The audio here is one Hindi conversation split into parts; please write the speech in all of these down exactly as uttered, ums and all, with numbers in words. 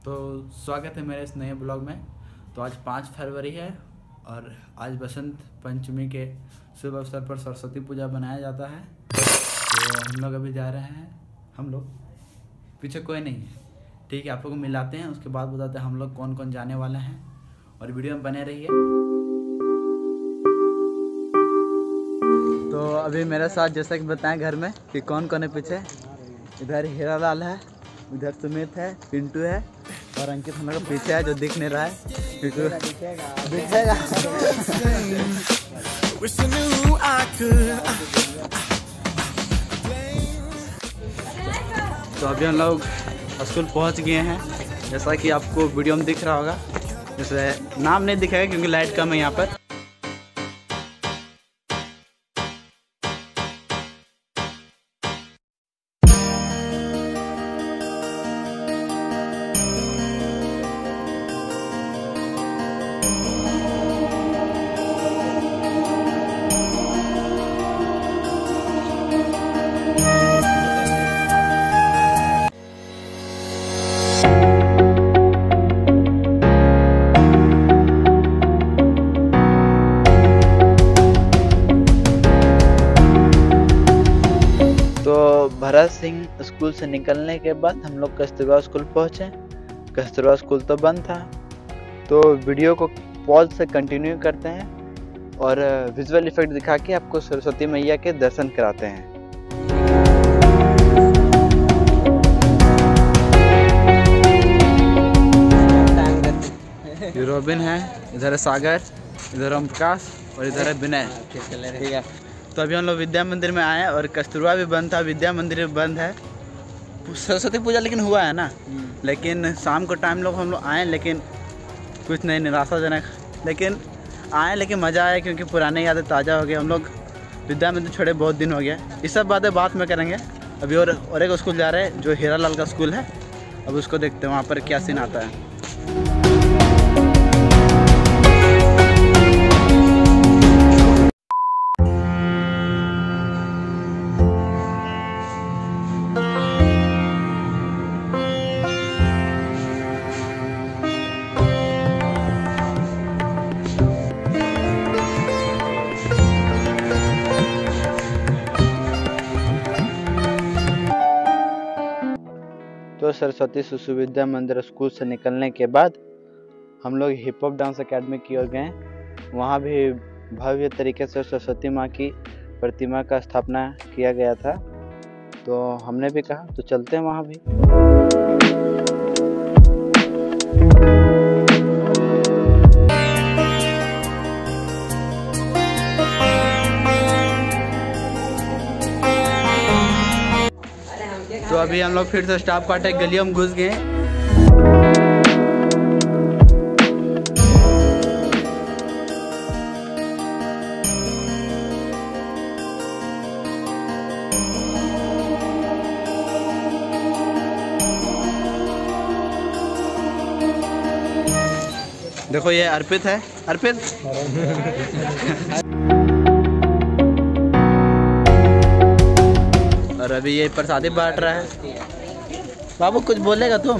तो स्वागत है मेरे इस नए ब्लॉग में। तो आज पाँच फरवरी है और आज बसंत पंचमी के शुभ अवसर पर सरस्वती पूजा मनाया जाता है। तो हम लोग अभी जा रहे हैं, हम लोग पीछे कोई नहीं है, ठीक है। आप लोग को मिलाते हैं, उसके बाद बताते हैं हम लोग कौन कौन जाने वाले हैं और वीडियो में बने रहिए। तो अभी मेरे साथ जैसा कि बताएं घर में कि कौन कौन है पीछे, इधर हीरा लाल है, इधर सुमित है, पिंटू है और अंकित हम लोग पीछे है जो दिख नहीं रहा है। दिखेगा दिखेगा तो अभी हम लोग स्कूल पहुंच गए हैं, जैसा कि आपको वीडियो में दिख रहा होगा। जैसे नाम नहीं दिखेगा क्योंकि लाइट कम है यहाँ पर। भरत सिंह स्कूल से निकलने के बाद हम लोग कस्तूरबा स्कूल पहुँचे। कस्तूरबा स्कूल तो बंद था, तो वीडियो को पॉज से कंटिन्यू करते हैं और विजुअल इफेक्ट दिखा के आपको सरस्वती मैया के दर्शन कराते हैं। ये रोबिन है, इधर है सागर, इधर ओम प्रकाश और इधर है विनय, ठीक है। तो अभी हम लोग विद्या मंदिर में आए और कस्तूरबा भी बंद था, विद्या मंदिर भी बंद है। सरस्वती पूजा लेकिन हुआ है ना, लेकिन शाम को टाइम लोग हम लोग आए, लेकिन कुछ नहीं, निराशाजनक। लेकिन आए लेकिन मज़ा आया क्योंकि पुराने यादें ताज़ा हो गए। हम लोग विद्या मंदिर छोड़े बहुत दिन हो गया। ये सब बातें बात में करेंगे। अभी और और एक स्कूल जा रहे हैं जो हीरा लाल का स्कूल है, अब उसको देखते हैं वहाँ पर क्या सीन आता है। तो सरस्वती शिशु विद्या मंदिर स्कूल से निकलने के बाद हम लोग हिप हॉप डांस एकेडमी की ओर गए। वहाँ भी भव्य तरीके से सरस्वती माँ की प्रतिमा का स्थापना किया गया था, तो हमने भी कहा तो चलते हैं वहाँ भी। तो अभी हम लोग फिर से स्टाफ क्वार्टर गलियों में घुस गए। देखो ये अर्पित है, अर्पित और अभी ये प्रसादी बांट रहा है। बाबू कुछ बोलेगा तुम?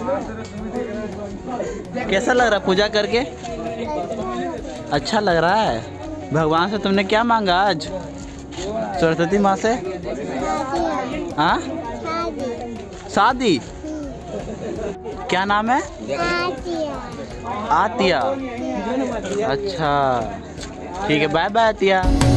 कैसा लग रहा पूजा करके? अच्छा लग रहा है। भगवान से तुमने क्या मांगा आज? सरस्वती माँ से? हाँ, शादी। क्या नाम है? आतिया। अच्छा ठीक है, बाय बाय आतिया।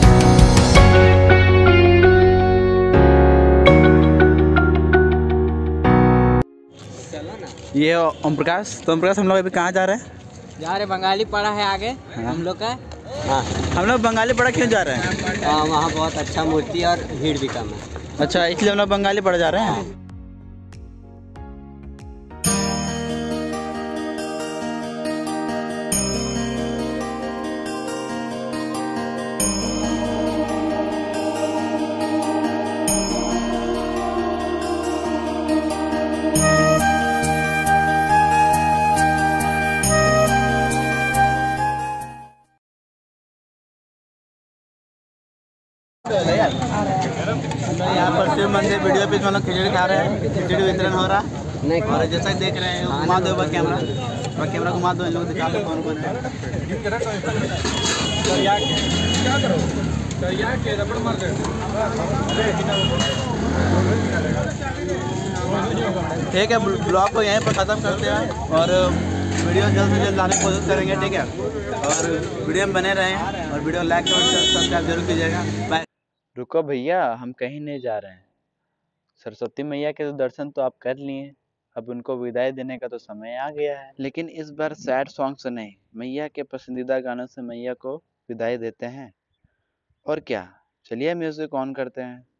ये ओम प्रकाश। तो ओम प्रकाश हम लोग अभी कहाँ जा रहे हैं? जा रहे बंगाली पड़ा है आगे। हाँ। हम लोग का हाँ, हम लोग बंगाली पड़ा क्यों जा रहे हैं? हाँ, वहाँ बहुत अच्छा मूर्ति और भीड़ भी कम है। अच्छा, इसलिए हम लोग बंगाली पड़ा जा रहे हैं। यहाँ पर शिव मंदिर वीडियो पे हम लोग खिचड़ी खा रहे हैं, खिचड़ी वितरण हो रहा है। नहीं और जैसा कि देख रहे हैं घुमा दो एक बार कैमरा, और कैमरा घुमा दो, इन लोग दिखा दो कौन कौन है। ठीक है, ब्लॉग को यहीं पर ख़त्म करते हैं और वीडियो जल्द से जल्द लाने की कोशिश करेंगे, ठीक है। और वीडियो में बने रहें और वीडियो लाइक और सब्सक्राइब जरूर कीजिएगा। बाय। रुको भैया, हम कहीं नहीं जा रहे हैं। सरस्वती मैया के तो दर्शन तो आप कर लिए, अब उनको विदाई देने का तो समय आ गया है। लेकिन इस बार सैड सॉन्ग से नहीं, मैया के पसंदीदा गानों से मैया को विदाई देते हैं। और क्या, चलिए म्यूजिक ऑन करते हैं।